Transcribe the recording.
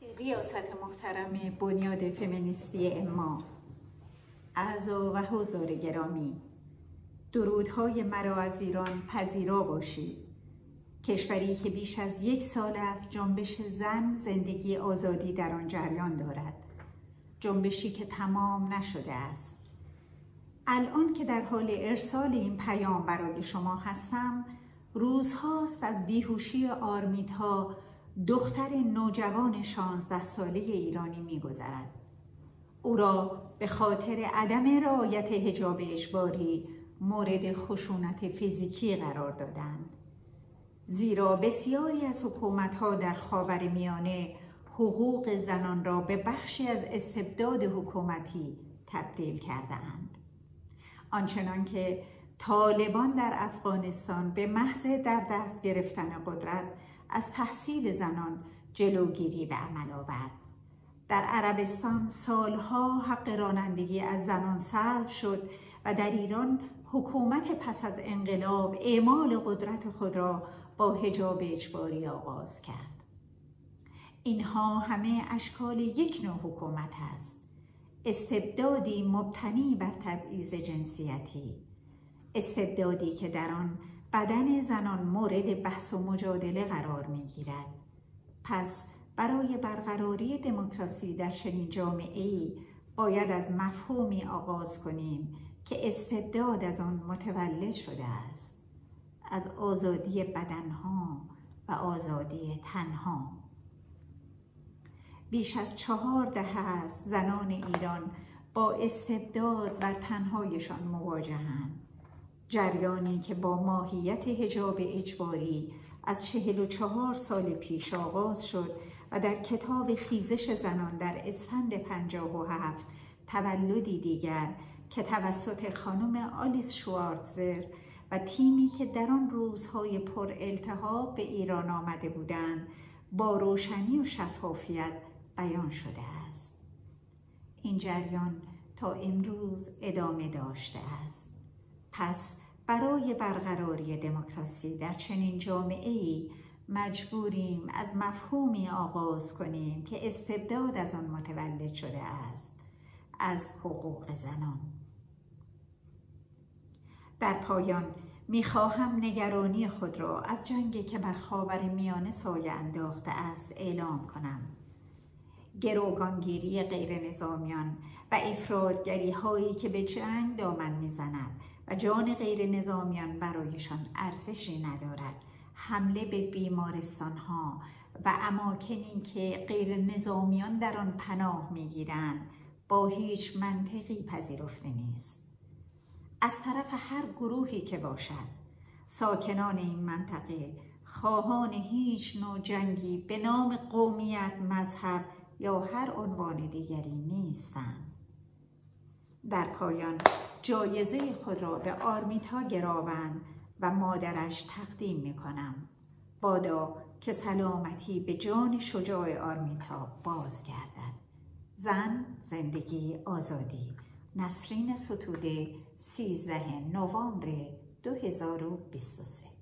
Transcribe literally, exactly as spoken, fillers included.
ریاست محترم بنیاد فمینیستی اما، اعضا و حضار گرامی، درودهای مرا از ایران پذیرا باشید. کشوری که بیش از یک سال است جنبش زن زندگی آزادی در آن جریان دارد، جنبشی که تمام نشده است. الان که در حال ارسال این پیام برای شما هستم، روزهاست از بیهوشی آرمیتا، دختر نوجوان شانزده ساله ایرانی می‌گذرد. او را به خاطر عدم رعایت حجاب اجباری مورد خشونت فیزیکی قرار دادند. زیرا بسیاری از حکومت‌ها در خاورمیانه حقوق زنان را به بخشی از استبداد حکومتی تبدیل کرده‌اند. آنچنان که طالبان در افغانستان به محض در دست گرفتن قدرت از تحصیل زنان جلوگیری به عمل آورد. در عربستان سالها حق رانندگی از زنان سلب شد و در ایران حکومت پس از انقلاب اعمال قدرت خود را با حجاب اجباری آغاز کرد. اینها همه اشکال یک نوع حکومت است. استبدادی مبتنی بر تبعیض جنسیتی، استبدادی که در آن بدن زنان مورد بحث و مجادله قرار می‌گیرد. پس برای برقراری دموکراسی در چنین جامعه‌ای باید از مفهومی آغاز کنیم که استبداد از آن متولد شده است، از آزادی بدنها و آزادی تنها. بیش از چهار دهه است زنان ایران با استبداد بر تنهایشان مواجهند. جریانی که با ماهیت حجاب اجباری از چهل و چهار سال پیش آغاز شد و در کتاب خیزش زنان در اسفند پنجاه و هفت تولدی دیگر که توسط خانم آلیس شوارتزر و تیمی که در آن روزهای پر التهاب به ایران آمده بودند با روشنی و شفافیت بیان شده است. این جریان تا امروز ادامه داشته است. پس برای برقراری دموکراسی در چنین جامعه‌ای مجبوریم از مفهومی آغاز کنیم که استبداد از آن متولد شده است، از حقوق زنان. در پایان می‌خواهم نگرانی خود را از جنگی که بر خاورمیانه سایه انداخته است اعلام کنم. گروگانگیری غیر نظامیان و افراطگری هایی که به جنگ دامن میزند و جان غیر نظامیان برایشان ارزشی ندارد، حمله به بیمارستان ها و اماکنی که غیر نظامیان در آن پناه میگیرند با هیچ منطقی پذیرفته نیست. از طرف هر گروهی که باشد، ساکنان این منطقه خواهان هیچ نوع جنگی به نام قومیت، مذهب یا هر عنوان دیگری نیستند. در پایان جایزه خود را به آرمیتا گراوند و مادرش تقدیم می کنم. بادا که سلامتی به جان شجاع آرمیتا بازگردد. زن، زندگی، آزادی. نسرین ستوده، سیزده نوامبر دو هزار و بیست و سه.